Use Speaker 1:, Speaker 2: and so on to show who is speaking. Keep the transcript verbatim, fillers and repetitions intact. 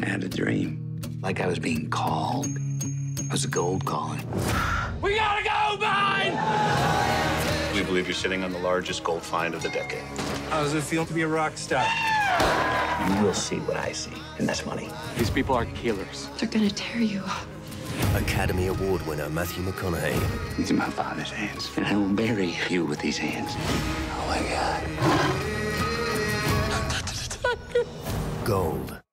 Speaker 1: I had a dream. Like I was being called. It was a gold calling.
Speaker 2: We gotta go, mine!
Speaker 3: We believe you're sitting on the largest gold find of the decade.
Speaker 4: How does it feel to be a rock star?
Speaker 1: You will see what I see, and that's money.
Speaker 2: These people are killers.
Speaker 5: They're gonna tear you up.
Speaker 6: Academy Award winner Matthew McConaughey.
Speaker 1: These are my father's hands, and I will bury you with these hands. Oh my God.
Speaker 6: Gold.